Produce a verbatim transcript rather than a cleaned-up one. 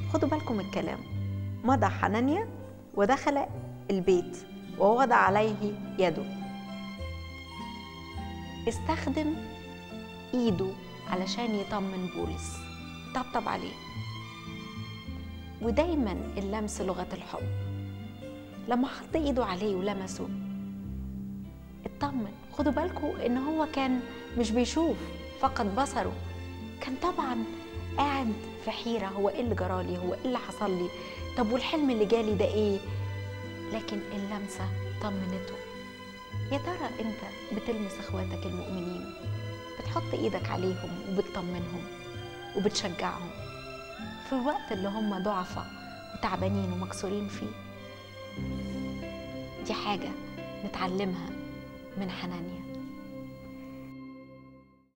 خدوا بالكم من الكلام. مضى حنانيا ودخل البيت ووضع عليه يده. استخدم ايده علشان يطمن بولس، طبطب عليه. ودايما اللمس لغة الحب. لما حط ايده عليه ولمسه اطمن. خدوا بالكم ان هو كان مش بيشوف، فقد بصره. كان طبعا قاعد في حيرة، هو ايه اللي جرالي، هو ايه اللي حصل لي، طب والحلم اللي جالي ده ايه؟ لكن اللمسة طمنته. يا ترى انت بتلمس اخواتك المؤمنين، بتحط ايدك عليهم وبتطمنهم وبتشجعهم في الوقت اللي هم ضعفاء وتعبانين ومكسورين فيه؟ دي حاجة نتعلمها من حنانيا.